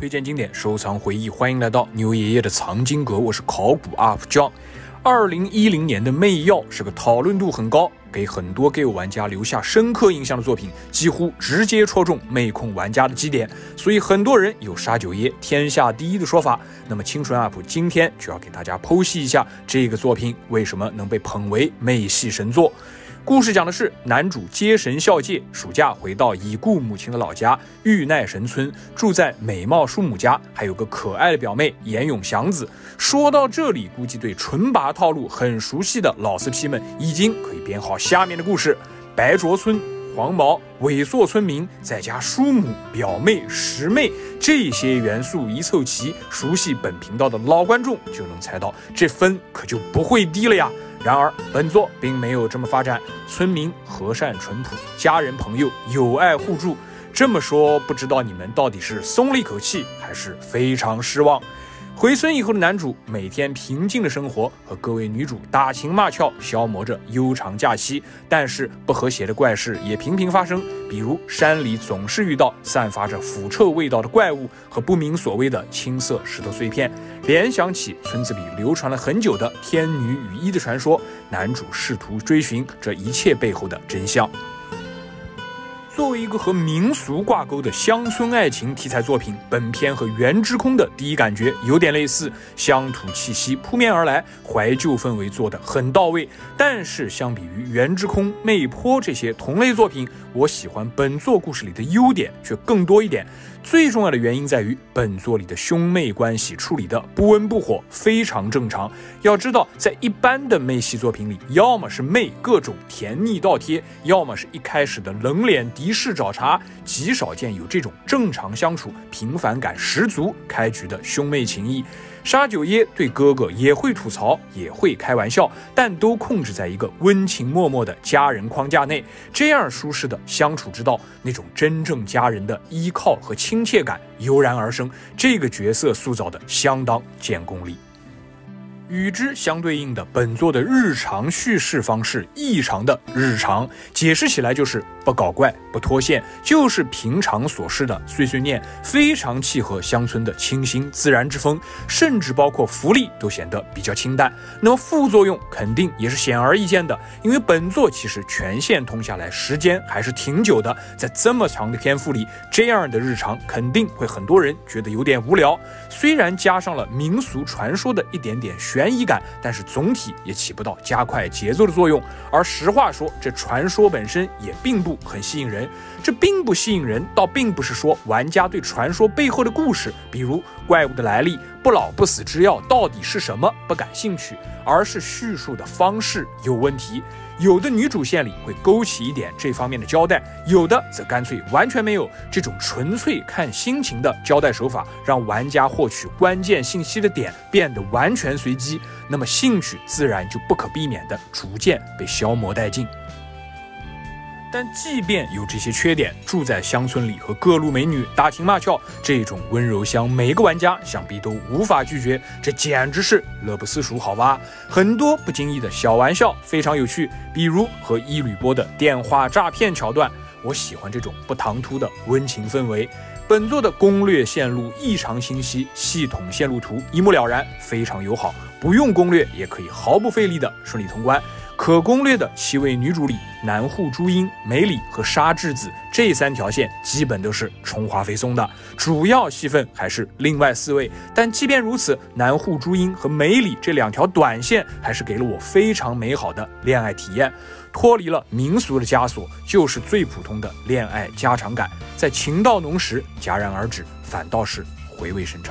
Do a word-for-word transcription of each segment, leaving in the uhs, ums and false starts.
推荐经典，收藏回忆，欢迎来到牛爷爷的藏经阁，我是考古 U P John。二零一零年的《魅药》是个讨论度很高，给很多 G A 玩家留下深刻印象的作品，几乎直接戳中魅控玩家的基点，所以很多人有杀九爷天下第一的说法。那么清纯 U P 今天就要给大家剖析一下这个作品为什么能被捧为魅系神作。故事讲的是男主接神孝介暑假回到已故母亲的老家玉奈神村，住在美貌叔母家，还有个可爱的表妹岩永祥子。说到这里，估计对纯拔套路很熟悉的老司匹们已经可以编好下面的故事：白卓村、黄毛、猥琐村民，再加叔母、表妹、师妹，这些元素一凑齐，熟悉本频道的老观众就能猜到，这分可就不会低了呀。然而本作并没有这么发展，村民和善淳朴，家人朋友友爱互助。这么说，不知道你们到底是松了一口气，还是非常失望。回村以后的男主每天平静的生活，和各位女主打情骂俏，消磨着悠长假期。但是不和谐的怪事也频频发生，比如山里总是遇到散发着腐臭味道的怪物和不明所谓的青色石头碎片。联想起村子里流传了很久的天女与一的传说，男主试图追寻这一切背后的真相。作为一个和民俗挂钩的乡村爱情题材作品，本片和《原之空》的第一感觉有点类似，乡土气息扑面而来，怀旧氛围做得很到位。但是相比于《原之空》、魅坡这些同类作品，我喜欢本作故事里的优点却更多一点。最重要的原因在于本作里的兄妹关系处理的不温不火，非常正常。要知道，在一般的媚系作品里，要么是媚各种甜腻倒贴，要么是一开始的冷脸敌视找茬，极少见有这种正常相处、平凡感十足开局的兄妹情谊。杀九爷对哥哥也会吐槽，也会开玩笑，但都控制在一个温情脉脉的家人框架内，这样舒适的相处之道，那种真正家人的依靠和亲切感油然而生。这个角色塑造的相当见功力。与之相对应的，本作的日常叙事方式异常的日常，解释起来就是不搞怪不脱线，就是平常琐事的碎碎念，非常契合乡村的清新自然之风，甚至包括福利都显得比较清淡。那么副作用肯定也是显而易见的，因为本作其实全线通下来时间还是挺久的，在这么长的篇幅里，这样的日常肯定会很多人觉得有点无聊。虽然加上了民俗传说的一点点悬疑感，但是总体也起不到加快节奏的作用。而实话说，这传说本身也并不很吸引人。这并不吸引人，倒并不是说玩家对传说背后的故事，比如怪物的来历、不老不死之药到底是什么不感兴趣，而是叙述的方式有问题。有的女主线里会勾起一点这方面的交代，有的则干脆完全没有。这种纯粹看心情的交代手法，让玩家获取关键信息的点变得完全随机，那么兴趣自然就不可避免地逐渐被消磨殆尽。但即便有这些缺点，住在乡村里和各路美女打情骂俏，这种温柔乡每个玩家想必都无法拒绝，这简直是乐不思蜀，好吧？很多不经意的小玩笑非常有趣，比如和伊吕波的电话诈骗桥段，我喜欢这种不唐突的温情氛围。本作的攻略线路异常清晰，系统线路图一目了然，非常友好，不用攻略也可以毫不费力的顺利通关。可攻略的七位女主里，南户朱茵、梅里和沙智子这三条线基本都是充话费送的，主要戏份还是另外四位。但即便如此，南户朱茵和梅里这两条短线还是给了我非常美好的恋爱体验。脱离了民俗的枷锁，就是最普通的恋爱家常感，在情到浓时戛然而止，反倒是回味深长。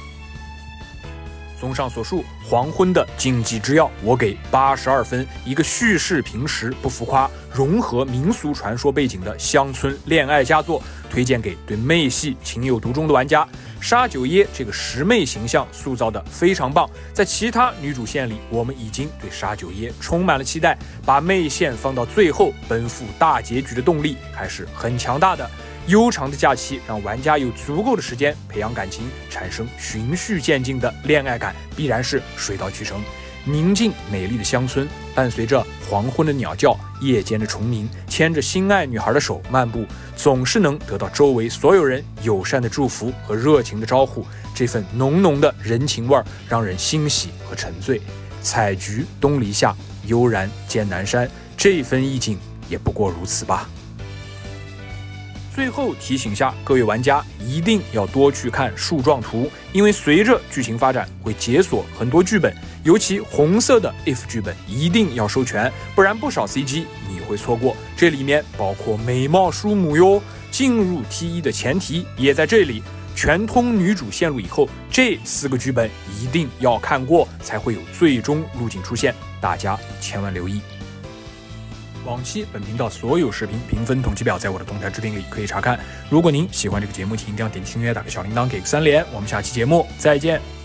综上所述，黄昏的禁忌之钥我给八十二分，一个叙事平实不浮夸，融合民俗传说背景的乡村恋爱佳作，推荐给对媚系情有独钟的玩家。杀九爷这个十妹形象塑造的非常棒，在其他女主线里，我们已经对杀九爷充满了期待，把媚线放到最后奔赴大结局的动力还是很强大的。悠长的假期让玩家有足够的时间培养感情，产生循序渐进的恋爱感，必然是水到渠成。宁静美丽的乡村， 伴随着黄昏的鸟叫、夜间的虫鸣，牵着心爱女孩的手漫步，总是能得到周围所有人友善的祝福和热情的招呼。这份浓浓的人情味儿让人欣喜和沉醉。采菊东篱下，悠然见南山，这份意境也不过如此吧。最后提醒下各位玩家，一定要多去看树状图，因为随着剧情发展会解锁很多剧本，尤其红色的 if 剧本一定要收全，不然不少 C G 你会错过。这里面包括美貌书母哟，进入 T 一 的前提也在这里。全通女主线路以后，这四个剧本一定要看过，才会有最终路径出现，大家千万留意。往期本频道所有视频评分统计表在我的动态置顶里可以查看。如果您喜欢这个节目，请一定要点击订阅，打开小铃铛，给个三连。我们下期节目再见。